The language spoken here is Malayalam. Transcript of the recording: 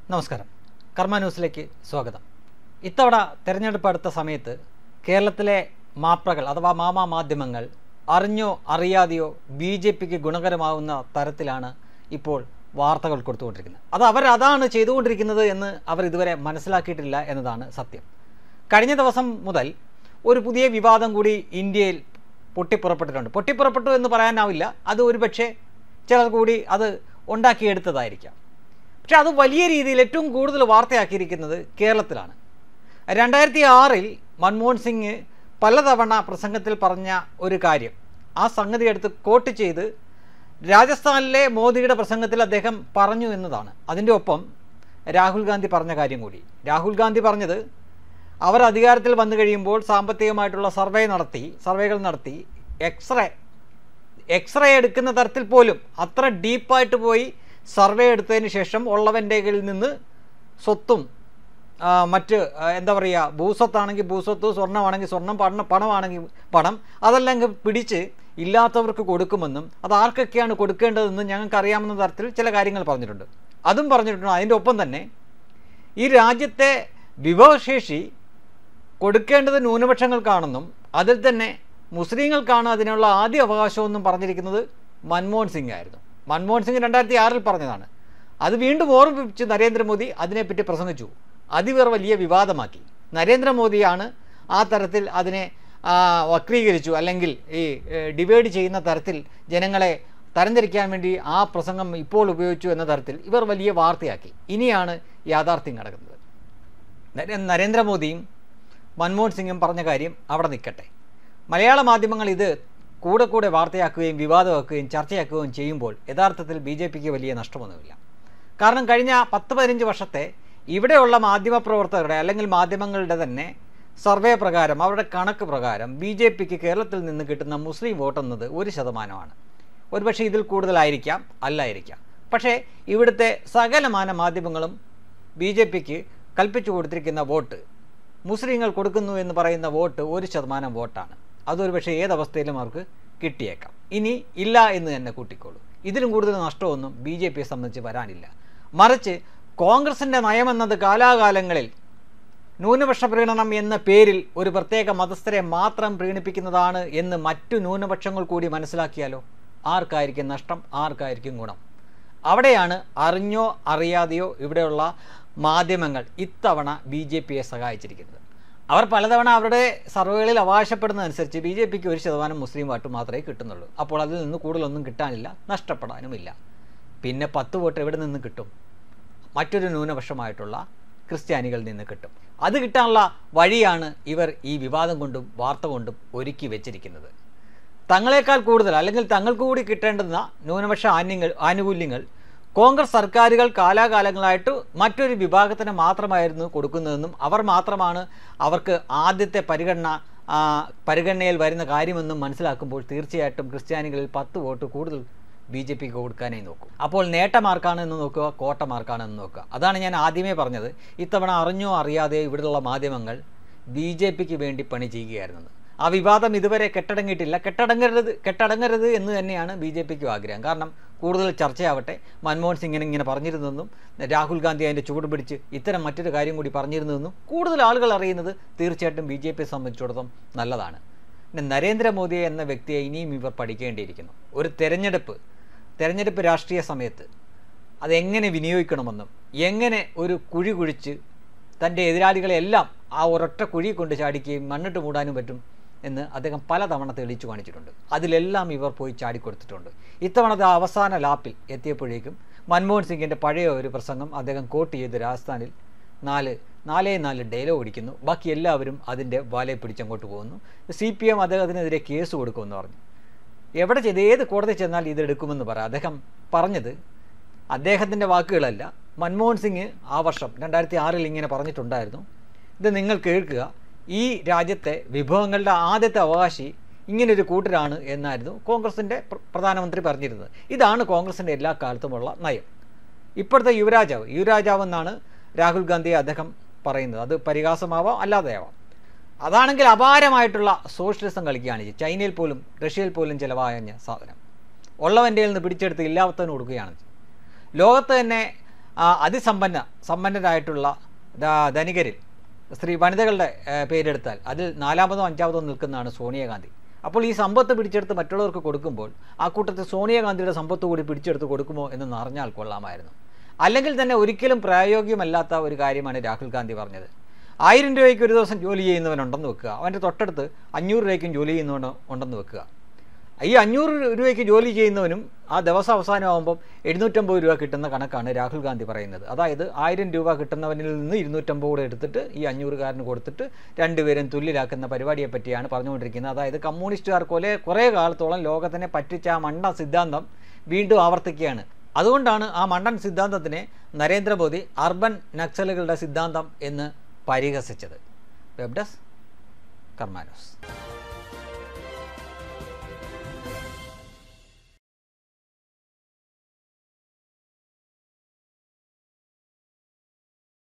നമസ്കാരം. കർമ്മ ന്യൂസിലേക്ക് സ്വാഗതം. ഇത്തവണ തെരഞ്ഞെടുപ്പ് അടുത്ത സമയത്ത് കേരളത്തിലെ മാപ്രകൾ അഥവാ മാധ്യമങ്ങൾ അറിഞ്ഞോ അറിയാതെയോ BJPക്ക് ഗുണകരമാവുന്ന തരത്തിലാണ് ഇപ്പോൾ വാർത്തകൾ കൊടുത്തുകൊണ്ടിരിക്കുന്നത്. അതാണ് ചെയ്തുകൊണ്ടിരിക്കുന്നത് എന്ന് അവർ ഇതുവരെ മനസ്സിലാക്കിയിട്ടില്ല എന്നതാണ് സത്യം. കഴിഞ്ഞ ദിവസം മുതൽ ഒരു പുതിയ വിവാദം കൂടി ഇന്ത്യയിൽ പൊട്ടിപ്പുറപ്പെട്ടു എന്ന് പറയാനാവില്ല. അത് ഒരുപക്ഷെ ചിലർ കൂടി അത് ഉണ്ടാക്കിയെടുത്തതായിരിക്കാം. പക്ഷെ അത് വലിയ രീതിയിൽ ഏറ്റവും കൂടുതൽ വാർത്തയാക്കിയിരിക്കുന്നത് കേരളത്തിലാണ്. 2006 മൻമോഹൻ സിംഗ് പലതവണ പ്രസംഗത്തിൽ പറഞ്ഞ ഒരു കാര്യം, ആ സംഗതി എടുത്ത് കോട്ട് ചെയ്ത് രാജസ്ഥാനിലെ മോദിയുടെ പ്രസംഗത്തിൽ അദ്ദേഹം പറഞ്ഞു എന്നതാണ്. അതിൻ്റെ ഒപ്പം രാഹുൽ ഗാന്ധി പറഞ്ഞ കാര്യം കൂടി. രാഹുൽ ഗാന്ധി പറഞ്ഞത് അവർ അധികാരത്തിൽ വന്നു കഴിയുമ്പോൾ സാമ്പത്തികമായിട്ടുള്ള സർവേകൾ നടത്തി എക്സ്റേ എടുക്കുന്ന തരത്തിൽ പോലും അത്ര ഡീപ്പായിട്ട് പോയി സർവേ എടുത്തതിന് ശേഷം ഉള്ളവൻ്റെ കയ്യിൽ നിന്ന് സ്വത്തും മറ്റ് ഭൂസ്വത്താണെങ്കിൽ ഭൂസ്വത്ത്, സ്വർണ്ണമാണെങ്കിൽ സ്വർണം, പണമാണെങ്കിൽ പണം, അതെല്ലാം പിടിച്ച് ഇല്ലാത്തവർക്ക് കൊടുക്കുമെന്നും അത് ആർക്കൊക്കെയാണ് കൊടുക്കേണ്ടതെന്നും ഞങ്ങൾക്ക് അറിയാവുന്ന തരത്തിൽ ചില കാര്യങ്ങൾ പറഞ്ഞിട്ടുണ്ട്. അതിൻ്റെ ഒപ്പം തന്നെ ഈ രാജ്യത്തെ വിഭവശേഷി കൊടുക്കേണ്ടത് ന്യൂനപക്ഷങ്ങൾക്കാണെന്നും അതിൽ തന്നെ മുസ്ലിങ്ങൾക്കാണ് അതിനുള്ള ആദ്യ അവകാശമെന്നും പറഞ്ഞിരിക്കുന്നത് മൻമോഹൻ സിംഗ് ആയിരുന്നു. മൻമോഹൻ സിംഗ് 2006 പറഞ്ഞതാണ്. അത് വീണ്ടും ഓർമ്മിപ്പിച്ച് നരേന്ദ്രമോദി അതിനെപ്പറ്റി പ്രസംഗിച്ചു. അതിവർ വലിയ വിവാദമാക്കി. നരേന്ദ്രമോദിയാണ് ആ തരത്തിൽ അതിനെ വക്രീകരിച്ചു, അല്ലെങ്കിൽ ഈ ഡിവൈഡ് ചെയ്യുന്ന തരത്തിൽ ജനങ്ങളെ തരംതിരിക്കാൻ വേണ്ടി ആ പ്രസംഗം ഇപ്പോൾ ഉപയോഗിച്ചു എന്ന തരത്തിൽ ഇവർ വലിയ വാർത്തയാക്കി. ഇനിയാണ് യാഥാർത്ഥ്യം നടക്കുന്നത്. നരേന്ദ്രമോദിയും മൻമോഹൻ സിംഗും പറഞ്ഞ കാര്യം അവിടെ നിൽക്കട്ടെ. മലയാള മാധ്യമങ്ങൾ ഇത് കൂടെ വാർത്തയാക്കുകയും വിവാദമാക്കുകയും ചർച്ചയാക്കുകയും ചെയ്യുമ്പോൾ യഥാർത്ഥത്തിൽ BJPക്ക് വലിയ നഷ്ടമൊന്നുമില്ല. കാരണം കഴിഞ്ഞ 10-15 വർഷത്തെ ഇവിടെയുള്ള മാധ്യമപ്രവർത്തകരുടെ അല്ലെങ്കിൽ മാധ്യമങ്ങളുടെ തന്നെ സർവേ പ്രകാരം, അവരുടെ കണക്ക് പ്രകാരം BJPക്ക് കേരളത്തിൽ നിന്ന് കിട്ടുന്ന മുസ്ലിം വോട്ട് എന്നത് 1%. ഒരുപക്ഷെ ഇതിൽ കൂടുതലായിരിക്കാം, അല്ലായിരിക്കാം. പക്ഷേ ഇവിടുത്തെ സകലമാന മാധ്യമങ്ങളും BJPക്ക് കൽപ്പിച്ചു കൊടുത്തിരിക്കുന്ന വോട്ട്, മുസ്ലിങ്ങൾ കൊടുക്കുന്നു എന്ന് പറയുന്ന വോട്ട് 1% വോട്ടാണ്. അതൊരു പക്ഷേ ഏതവസ്ഥയിലും അവർക്ക് കിട്ടിയേക്കാം. ഇനി ഇല്ല എന്ന് തന്നെ കൂട്ടിക്കോളൂ. ഇതിലും കൂടുതൽ നഷ്ടമൊന്നും BJPയെ സംബന്ധിച്ച് വരാനില്ല. മറിച്ച് കോൺഗ്രസിൻ്റെ നയമെന്നത് കാലാകാലങ്ങളിൽ ന്യൂനപക്ഷ പ്രീണനം എന്ന പേരിൽ ഒരു പ്രത്യേക മതസ്ഥരെ മാത്രം പ്രീണിപ്പിക്കുന്നതാണ് എന്ന് മറ്റു ന്യൂനപക്ഷങ്ങൾ കൂടി മനസ്സിലാക്കിയാലോ ആർക്കായിരിക്കും നഷ്ടം, ആർക്കായിരിക്കും ഗുണം? അവിടെയാണ് അറിഞ്ഞോ അറിയാതെയോ ഇവിടെയുള്ള മാധ്യമങ്ങൾ ഇത്തവണ BJPയെ സഹായിച്ചിരിക്കുന്നത്. അവർ പലതവണ അവരുടെ സർവേകളിൽ അവകാശപ്പെടുന്നതനുസരിച്ച് BJPക്ക് 1% മുസ്ലിം വോട്ട് മാത്രമേ കിട്ടുന്നുള്ളൂ. അപ്പോൾ അതിൽ നിന്ന് കൂടുതലൊന്നും കിട്ടാനില്ല, നഷ്ടപ്പെടാനുമില്ല. പിന്നെ 10 വോട്ട് എവിടെ നിന്ന് കിട്ടും? മറ്റൊരു ന്യൂനപക്ഷമായിട്ടുള്ള ക്രിസ്ത്യാനികളിൽ നിന്ന് കിട്ടും. അത് കിട്ടാനുള്ള വഴിയാണ് ഇവർ ഈ വിവാദം കൊണ്ടും വാർത്ത കൊണ്ടും ഒരുക്കി വെച്ചിരിക്കുന്നത്. തങ്ങളെക്കാൾ കൂടുതൽ അല്ലെങ്കിൽ തങ്ങൾക്ക് കൂടി കിട്ടേണ്ടുന്ന ന്യൂനപക്ഷ ആനുകൂല്യങ്ങൾ കോൺഗ്രസ് സർക്കാരുകൾ കാലാകാലങ്ങളായിട്ട് മറ്റൊരു വിഭാഗത്തിന് മാത്രമായിരുന്നു കൊടുക്കുന്നതെന്നും അവർ മാത്രമാണ് അവർക്ക് ആദ്യത്തെ പരിഗണനയിൽ വരുന്ന കാര്യമെന്നും മനസ്സിലാക്കുമ്പോൾ തീർച്ചയായിട്ടും ക്രിസ്ത്യാനികളിൽ 10 വോട്ട് കൂടുതൽ BJPക്ക് കൊടുക്കാനായി നോക്കും. അപ്പോൾ നേട്ടമാർക്കാണെന്ന് നോക്കുക, കോട്ടമാർക്കാണെന്ന് നോക്കുക. അതാണ് ഞാൻ ആദ്യമേ പറഞ്ഞത്. ഇത്തവണ അറിഞ്ഞോ അറിയാതെ ഇവിടെയുള്ള മാധ്യമങ്ങൾ BJPക്ക് വേണ്ടി പണി ചെയ്യുകയായിരുന്നത്. ആ വിവാദം ഇതുവരെ കെട്ടടങ്ങരുത് എന്ന് തന്നെയാണ് BJPക്കും ആഗ്രഹം. കാരണം കൂടുതൽ ചർച്ചയാവട്ടെ. മൻമോഹൻ സിംഗിനെ ഇങ്ങനെ പറഞ്ഞിരുന്നെന്നും രാഹുൽ ഗാന്ധി അതിൻ്റെ ചൂട് പിടിച്ച് ഇത്തരം മറ്റൊരു കാര്യം കൂടി പറഞ്ഞിരുന്നതെന്നും കൂടുതൽ ആളുകൾ അറിയുന്നത് തീർച്ചയായിട്ടും BJPയെ സംബന്ധിച്ചിടത്തോളം നല്ലതാണ്. പിന്നെ നരേന്ദ്രമോദി എന്ന വ്യക്തിയെ ഇനിയും ഇവർ പഠിക്കേണ്ടിയിരിക്കുന്നു. ഒരു തെരഞ്ഞെടുപ്പ് രാഷ്ട്രീയ സമയത്ത് അതെങ്ങനെ വിനിയോഗിക്കണമെന്നും എങ്ങനെ ഒരു കുഴി കുഴിച്ച് തൻ്റെ എതിരാളികളെല്ലാം ആ ഒരൊറ്റ കുഴി കൊണ്ട് ചാടിക്കുകയും മണ്ണിട്ട് മൂടാനും പറ്റും എന്ന് അദ്ദേഹം പലതവണ തെളിയിച്ചു കാണിച്ചിട്ടുണ്ട്. അതിലെല്ലാം ഇവർ പോയി ചാടിക്കൊടുത്തിട്ടുണ്ട്. ഇത്തവണത്തെ അവസാന ലാപ്പിൽ എത്തിയപ്പോഴേക്കും മൻമോഹൻ സിംഗിൻ്റെ പഴയ ഒരു പ്രസംഗം അദ്ദേഹം കോട്ട് ചെയ്ത് രാജസ്ഥാനിൽ 4 ഡയലോഗ് അടിക്കുന്നു. ബാക്കി എല്ലാവരും അതിൻ്റെ വാലയെ പിടിച്ചങ്ങോട്ട് പോകുന്നു. CPM അദ്ദേഹത്തിനെതിരെ കേസ് കൊടുക്കുമെന്ന് പറഞ്ഞു. ഏത് കോടതി ചെന്നാൽ ഇതെടുക്കുമെന്ന് പറയാം. അദ്ദേഹം പറഞ്ഞത് അദ്ദേഹത്തിൻ്റെ വാക്കുകളല്ല. മൻമോഹൻ സിംഗ് ആ വർഷം 2006 ഇങ്ങനെ പറഞ്ഞിട്ടുണ്ടായിരുന്നു. ഇത് നിങ്ങൾ കേൾക്കുക, ഈ രാജ്യത്തെ വിഭവങ്ങളുടെ ആദ്യത്തെ അവകാശി ഇങ്ങനൊരു കൂട്ടരാണ് എന്നായിരുന്നു കോൺഗ്രസിൻ്റെ പ്രധാനമന്ത്രി പറഞ്ഞിരുന്നത്. ഇതാണ് കോൺഗ്രസിൻ്റെ എല്ലാ കാലത്തുമുള്ള നയം. ഇപ്പോഴത്തെ യുവരാജാവ് എന്നാണ് രാഹുൽ ഗാന്ധിയെ അദ്ദേഹം പറയുന്നത്. അത് പരിഹാസമാവാം, അല്ലാതെയാവാം. അതാണെങ്കിൽ അപാരമായിട്ടുള്ള സോഷ്യലിസം കളിക്കുകയാണ്. ചൈനയിൽ പോലും റഷ്യയിൽ പോലും ചിലവായ സാധനം ഉള്ളവൻ്റെ നിന്ന് പിടിച്ചെടുത്ത് ഇല്ലാത്തവന് കൊടുക്കുകയാണ്. ലോകത്ത് തന്നെ സമ്പന്നരായിട്ടുള്ള ധനികരിൽ വനിതകളുടെ പേരെടുത്താൽ അതിൽ 4-മോ 5-മോ നിൽക്കുന്നതാണ് സോണിയാഗാന്ധി. അപ്പോൾ ഈ സമ്പത്ത് പിടിച്ചെടുത്ത് മറ്റുള്ളവർക്ക് കൊടുക്കുമ്പോൾ ആ കൂട്ടത്തിൽ സോണിയാഗാന്ധിയുടെ സമ്പത്ത് കൂടി പിടിച്ചെടുത്ത് കൊടുക്കുമോ എന്ന് അറിഞ്ഞാൽ കൊള്ളാമായിരുന്നു. അല്ലെങ്കിൽ തന്നെ ഒരിക്കലും പ്രായോഗികമല്ലാത്ത ഒരു കാര്യമാണ് രാഹുൽ ഗാന്ധി പറഞ്ഞത്. 1000 രൂപയ്ക്ക് ഒരു ദിവസം ജോലി ചെയ്യുന്നവനുണ്ടെന്ന് വെക്കുക, അവൻ്റെ തൊട്ടടുത്ത് 500 രൂപയ്ക്കും ജോലി ചെയ്യുന്നവൻ ഉണ്ടെന്ന് വെക്കുക. ഈ 500 രൂപയ്ക്ക് ജോലി ചെയ്യുന്നവനും ആ ദിവസം അവസാനമാകുമ്പം 750 രൂപ കിട്ടുന്ന കണക്കാണ് രാഹുൽ ഗാന്ധി പറയുന്നത്. അതായത് 1000 രൂപ കിട്ടുന്നവനിൽ നിന്ന് 250 കൂടെ എടുത്തിട്ട് ഈ 500-കാരന് കൊടുത്തിട്ട് രണ്ടുപേരും തുല്യരാക്കുന്ന പരിപാടിയെ പറ്റിയാണ് പറഞ്ഞുകൊണ്ടിരിക്കുന്നത്. അതായത് കമ്മ്യൂണിസ്റ്റുകാർ കുറേ കാലത്തോളം ലോകത്തിനെ പറ്റിച്ച ആ മണ്ടൻ സിദ്ധാന്തം വീണ്ടും ആവർത്തിക്കുകയാണ്. അതുകൊണ്ടാണ് ആ മണ്ടൻ സിദ്ധാന്തത്തിനെ നരേന്ദ്രമോദി അർബൻ നക്സലുകളുടെ സിദ്ധാന്തം എന്ന് പരിഹസിച്ചത്. Web desk Karma news.